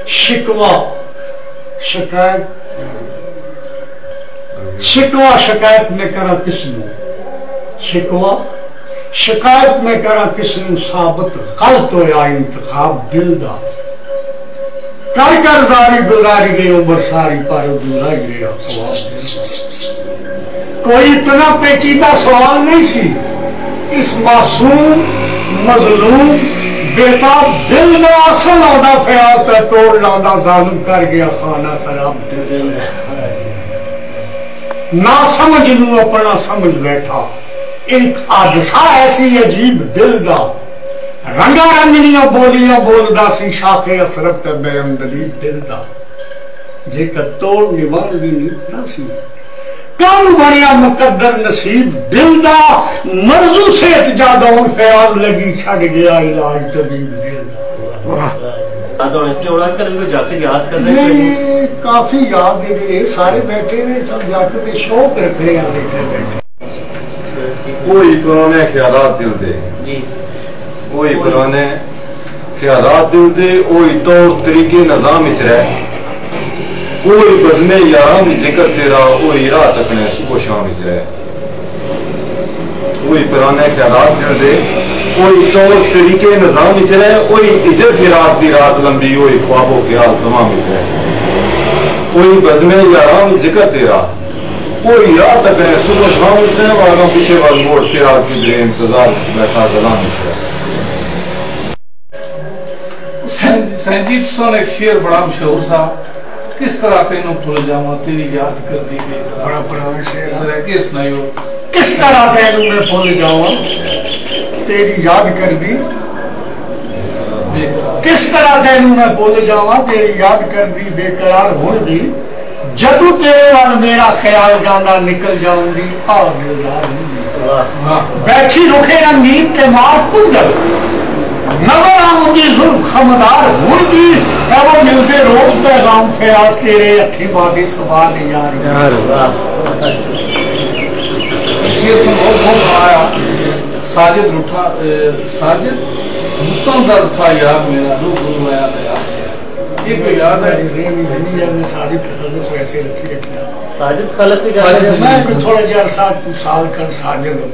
شکوا شکایت شکوا شکایت میں کرا کس نو شکوا شکایت میں کرا کس نو ثابت غلط ہویا انتخاب دل دا کر کر زاری گزاری گئی عمر ساری پر ادھورا گیا خواب دل دا کوئی اتنا پیچیدہ سوال نہیں سی اس معصوم مظلوم بیتاب دل میں اصل آدھا فیاض تے توڑ لاندہ ظالم کر گیا خانہ خراب دل نہ سمجھ لوں اپنا سمجھ بیٹھا ایک حادثہ ایسی عجیب دل دا رنگا رنگنیاں بولیاں بولدا سی شاخ اسرب تے بے اندلی دل دا جے کا توڑ نوان بھی نہیں سی کون بڑیا مقدر نصیب دل دا مرضو سے اتجادوں فیاض لگی چھڑ گیا علاج طبیب دل دا اس کے اولاد کا کو جا کے یاد کر رہے ہیں کافی یاد دے رہے سارے بیٹھے ہوئے سب جا کے شوق رکھ رہے ہیں بیٹھے بیٹھے کوئی قرآن خیالات دل دے جی کوئی قرآن خیالات دل دے کوئی طور طریقے نظام اچ رہے کوئی بزم یاران ذکر تیرا کوئی رات اپنے صبح شام اچ رہے کوئی قرآن خیالات دل دے کوئی طور طریقے نظام اچ رہے کوئی اجر کی رات دی رات لمبی کوئی خواب و خیال تمام اچ رہے کوئی بزم یاران ذکر تیرا کوئی رات اپنے صبح شام اچ رہے والا پیچھے وال موڑ تیرا کی دے انتظار بیٹھا دلان اچ رہے سنجیت سن ایک شعر بڑا مشہور تھا کس طرح تینوں بھول جاواں تیری یاد کر دی گئی بڑا پرانا شعر ہے کس نہیں کس طرح تینوں میں بھول جاواں تیری یاد کر دی کس طرح تینوں میں بھول جاواں تیری یاد کر دی بے قرار ہو دی جدو تیرے وال میرا خیال جانا نکل جاؤں دی آ دلدار بیٹھی رکھے نا نیند تے مار کنڈل نظر آؤں گی ظلم خمدار ہوں گی ہے وہ ملتے روز پیغام فیاض تیرے اکھی بادی سوال یار شیر تو بہت آیا ساجد روٹھا ساجد متن درد تھا یار میرا روح گلوایا دیا یہ کوئی یاد ہے ساجد خلص ویسے رکھی رکھنا ساجد خلص میں تھوڑا جار سال کر ساجد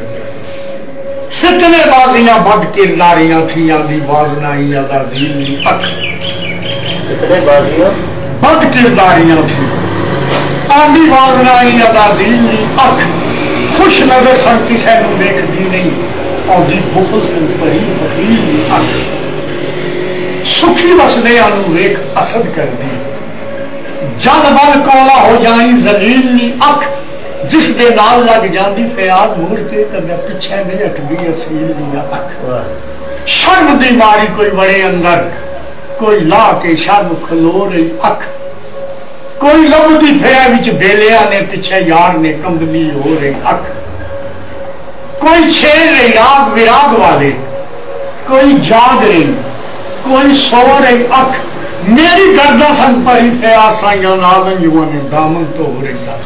فتنے بازیاں بد کرداریاں تھیاں دی بازنائی عزازیل نی اکھ فتنے بازیاں بد کرداریاں تھی آندھی بازنائی عزازیل نی اکھ خوش نظر سن کسے نو دیکھ دی نہیں آندھی بخل سن پری بخیل نی اکھ سکھی وسدے آنو ریک اسد کر دی جن بل کولا ہو جائیں ذلیل نی اکھ جس دے نال لگ جاندی فیاض موڑ کے کدے پیچھے نہیں اٹھدی اصیل دیا اکھ شرم دی ماری کوئی بڑے اندر کوئی لا کے شرم کھلو رہی اکھ کوئی لب دی پھیا وچ بیلیا نے پیچھے یار نے کمبلی ہو رہی اکھ کوئی چھیڑ رہی آگ وراگ والے کوئی جاگ رہی کوئی سو رہی اکھ میری گردہ سن پری فیاض سائیاں نالن یوانے دامن تو ہو رہی اکھ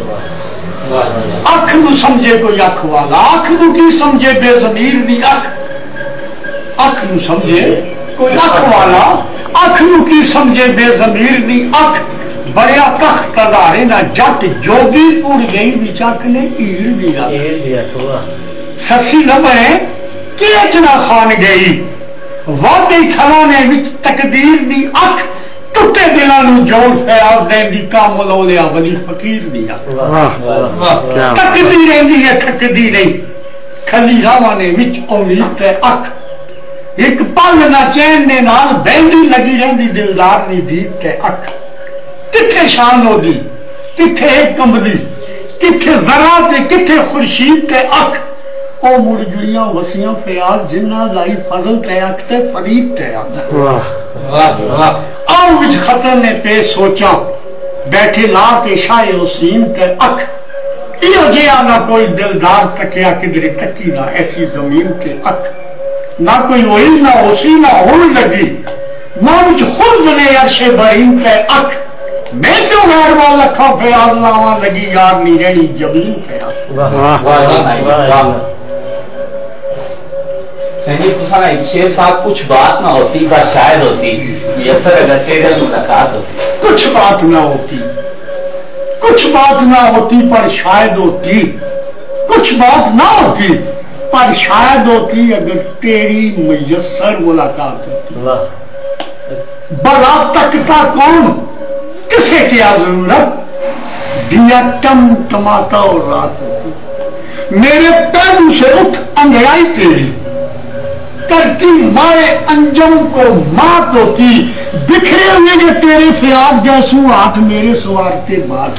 اکھ نو سمجھے کوئی اکھ والا اکھ نو کی سمجھے بے ضمیر دی اکھ اکھ نو سمجھے کوئی اکھ والا اکھ نو کی سمجھے بے ضمیر دی اکھ بڑیا کخ کدارے نہ جٹ جوگی اڑ گئی دی چک نے ایڑ دی اکھ سسی لمحے کیچنا خان گئی وادی کھلانے وچ تقدیر دی اکھ ٹوٹے دلانو جوڑ فیاض دین دی کامل اولیا ولی فقیر دیا تقدیر دی ہے تقدیر نہیں کھلی راوانے وچ امید تے اکھ ایک پل نہ چین نے نال بہندی لگی رہندی دلدار دی دیپ تے اکھ کتھے شان ہو دی کتھے ایک کمبلی کتھے ذرا تے کتھے خورشید تے اکھ او مڑ جڑیاں وسیاں فیاض جنہ لائی فضل تے اکھ تے فرید تے اکھ آؤ وچ خطر نے پہ سوچا بیٹھے لا کے شاہ حسین تے اکھ یہ جیا نہ کوئی دلدار تکیا کدھر تکی نہ ایسی زمین تے اکھ نہ کوئی وہی نہ اسی نہ ہون لگی نہ وچ خود نے عرش برین تے اکھ میں کیوں غیر والا کھا فیاض لاواں لگی یار نہیں رہی جبین فیاض شیر صاحب کچھ بات نہ ہوتی بس شاید ہوتی میسر اگر تیرے ملاقات ہوتی کچھ بات نہ ہوتی، کچھ بات نہ ہوتی پر شاید ہوتی، کچھ بات نہ ہوتی پر شاید ہوتی اگر تیری میسر ملاقات ہوتی۔ برات تکتا کون، کسے کیا ضرورت، دیا ٹم ٹماتا اور رات ہوتی، میرے پہلو سے اٹھ انگڑائی تیری، کرتی مائے انجم کو مات ہوتی، بکھرے ہوئے گے تیرے فیاض جیسو ہاتھ میرے سوارتے بات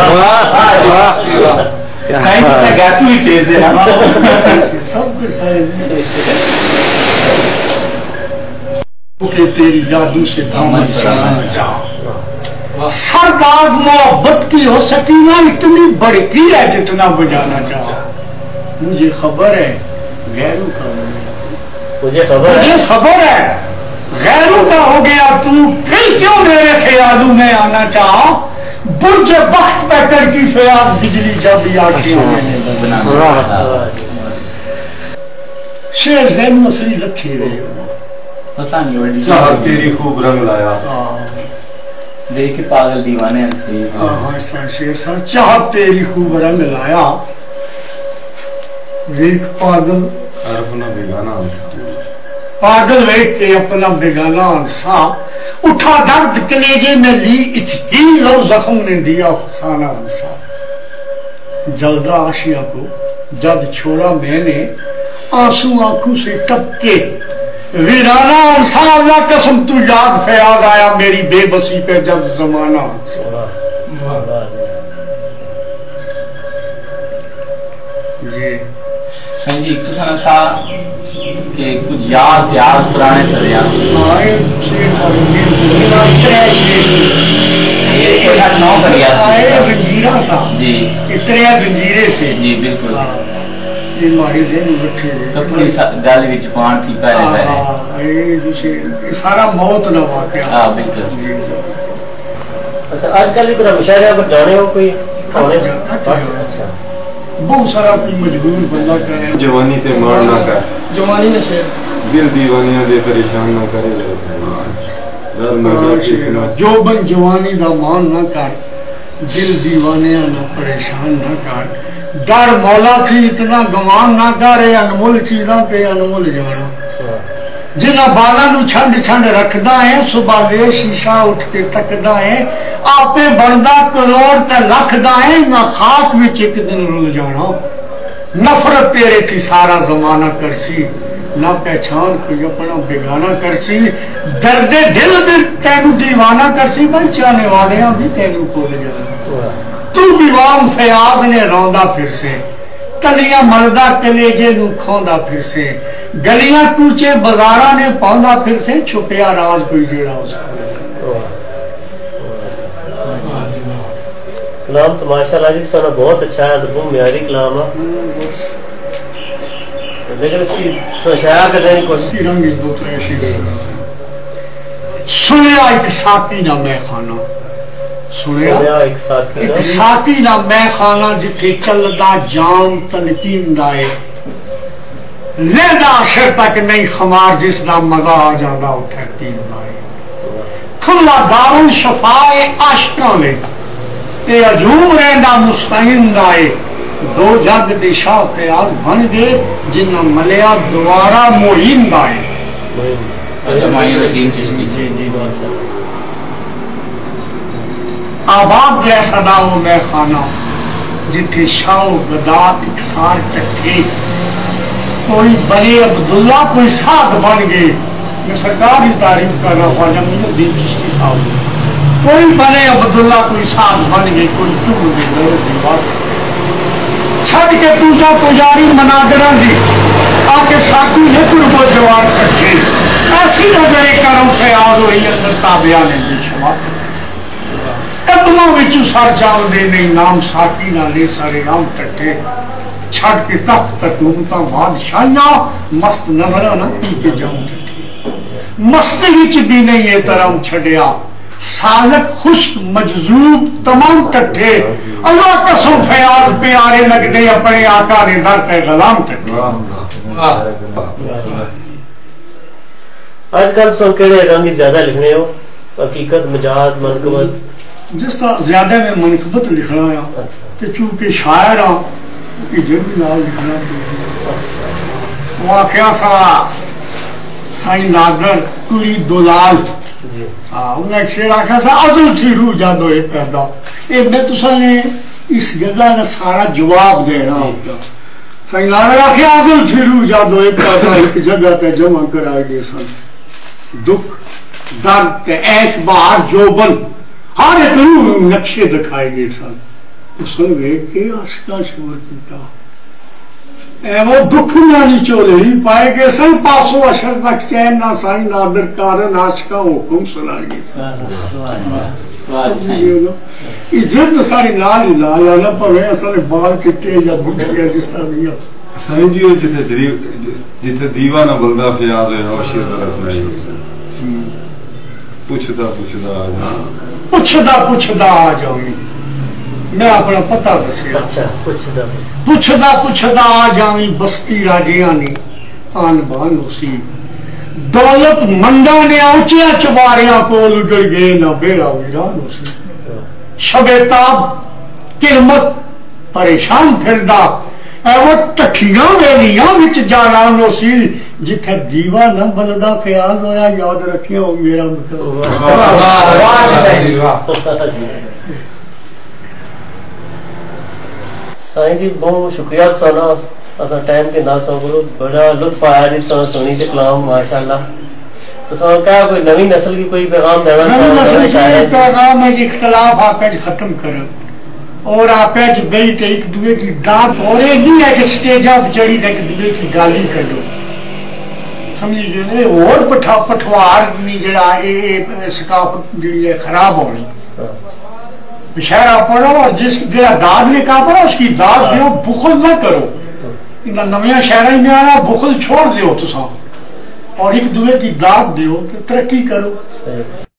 سب کے سارے تیری جادو سے دامن چلانا چاہو، سردار محبت کی ہو سکینہ اتنی بڑھتی ہے جتنا بجانا چاہو، مجھے خبر ہے غیروں کا مجھے خبر ہے غیروں کا ہو گیا، تو پھر کیوں میرے خیالوں میں آنا چاہا، برج بخت پہ کر کی فیاض بجلی جب آنکھیں شیر ذہن مسئلہ رکھے رہے ہو، چاہ تیری خوب رنگ لایا، دیکھ پاگل دیوانے شیر صاحب چاہ تیری خوب رنگ لایا، دیکھ پاگل اپنا بیگانہ پاگل ویک کے اپنا بیگانہ انسا، اٹھا درد کلیجے میں لی اچکیل اور زخم نے دیا افسانہ انسا، جلدہ آشیا کو جب چھوڑا میں نے آنسو آنکھوں سے ٹپ کے، ویرانہ انسا اللہ قسم تو یاد فیاض آیا میری بے بسی پہ جب زمانہ انسا۔ جی جی کچھ نہ سا کہ کچھ یاد پرانے سر یاد زنجیرہ سا جی اتنے زنجیرے سے جی بالکل یہ ہماری ذہن رکھے کپڑی گل بھی چپان تھی پہلے سارا موت نہ واقعہ۔ ہاں بالکل۔ اچھا آج کل بھی مشاعرے پر جانے ہو کوئی بہت سارا کوئی مجبور بندہ کرے، جوانی تے مار نہ کر، جوانی نشے دل دیوانیاں دے پریشان نہ کرے، جو بن جوانی دا مان نہ کر، دل دیوانیاں نہ پریشان نہ کر، ڈر مولا تھی اتنا گمان نہ کرے، انمول چیزاں تے انمول جانا، جنہ بالا نو چھنڈ چھنڈ رکھدا ہے، صبح لے شیشہ اٹھ کے تکدا ہے، آپے بندہ کروڑ تے لکھدا ہے، نہ خاک وچ ایک دن رل جانا، نفرت تیرے تھی سارا زمانہ کرسی، نہ پہچان کوئی اپنا بیگانہ کرسی، درد دل بھی تینو دیوانہ کرسی، بھائی چاہنے والے ہیں بھی تینو کھول جانا، تو بیوام فیاض نے روندہ پھر سے، کلیاں مردہ کلیجے نو کھوندا پھر سے، گلیاں کوچے بازاراں نے پاؤندا پھر سے، چھپیا راز کوئی جیڑا اس کو کلام تو ماشاءاللہ جی سنا بہت اچھا ہے، بہت معیاری کلام ہے، لیکن اس کی شاعر کرنے کی کوشش رنگی دوترے شیئر سنیا ایک ساقی نہ میں خانہ، سنیا ایک ساقی نہ میں خانہ جتھے چلدا جام تنقین دائے، لینا آخر تک نہیں خمار جس دا مزہ آ جانا اٹھے تین دائے، کھلا دارو شفائے عاشقاں لے تے عجوم رہنا مستعین دائے، دو جگ دے شاہ فیاض بن گئے جنہ ملیا دوارا معین دائے۔ آباد جیسا داؤ میں خانہ جتھے شاہ و گدا اکسار کٹھے، کوئی بنے عبداللہ کوئی ساتھ بن گئے، میں سرکار ہی تعریف کر رہا خواجہ معین الدین چشتی صاحب، کوئی بنے عبداللہ کوئی ساتھ بن گئے، کوئی چم گئے دور دیوار چھڑ کے پوجا پجاری مناظران دی آکے ساکی لکڑ کو جوان کٹھے، ایسی نظر کرم فیاض ہوئی اندر تابعانے دی شمات قدموں وچو سر جاؤ دے نہیں نام ساکی نہ لے سارے رام کٹھے، چھڑ کے تخت حکومتاں بادشاہیاں مست نظرہ نہ پی کے جاؤں کٹھے، مستی وچ بھی نہیں یہ ترم چھڑیا، سالک خشک مجذوب تمام کٹھے، اللہ قسم فیاض پیارے لگ دے اپنے آقا نے در پہ غلام کٹھے۔ آج کل تو کہڑے رنگ زیادہ لکھنے ہو حقیقت مجاز منقبت جس طرح زیادہ میں منقبت لکھنا ہے کہ چونکہ شاعر ہوں ادھر بھی نال لکھنا واقعہ سا سائیں نادر کوری دولال انہیں شیر آخیا سا عزل تھی روح جادو یہ پیدا یہ میں تسا نے اس گلا نے سارا جواب دینا ہوگا سائیں نادر آخیا عزل تھی روح جادو یہ پیدا ایک جگہ پہ جمع کرائے گئے سن دکھ درد کے اعتبار جوبن ہر ایک روح نقشے دکھائے گئے سن سن گئے کہ عاشقاں شور کیتا وہ دکھ نانی چولہی پائے گئے سن پاسو اشر تک چین نہ سائیں نادر کارن عاشقاں حکم سنائے گئے سن جب ساری نال ہی نال آنا پوے اصل بال چٹے یا بھٹ گیا جس طرح بھی سائیں جی جتھے دیوانہ بندہ فیاض ہے وہ شیر طرح سنائی پوچھدا پوچھدا آ جاؤں میں اپنا پتہ دسیا پوچھدا آ جاویں بستی راجیاں آن بان اسی دولت منڈا نے اونچیاں چواریاں کول اجڑ گئے نہ بیڑا ویران اسی شب تاب کرمت پریشان پھردا اے وہ ٹٹھیاں ویلیاں وچ جانان اسی جتھے دیوا نہ بلدا خیال ہویا یاد رکھیو میرا مطلب سائیں جی بہت شکریہ سونا اصلا ٹائم کے نال سو گرو بڑا لطف آیا جی سونا سنی تے کلام ماشاءاللہ تو سونا کیا کوئی نوی نسل کی کوئی پیغام دینا چاہتے ہیں پیغام ہے اختلاف آپے ختم کرو اور آپے گئی تے ایک دوے کی داد اور یہ نہیں ہے کہ سٹیجاں چڑھی تے ایک دوے کی گالی کرو سمجھی گئے اور پٹھوار نہیں جڑا یہ ثقافت جڑی ہے خراب ہونی شہرہ پڑھو اور جس جڑا داد نے کہا پڑھو اس کی داد دیو بخل نہ کرو نویاں شہرہ میں آنا بخل چھوڑ دیو تو اور ایک دوے کی داد دیو ترقی کرو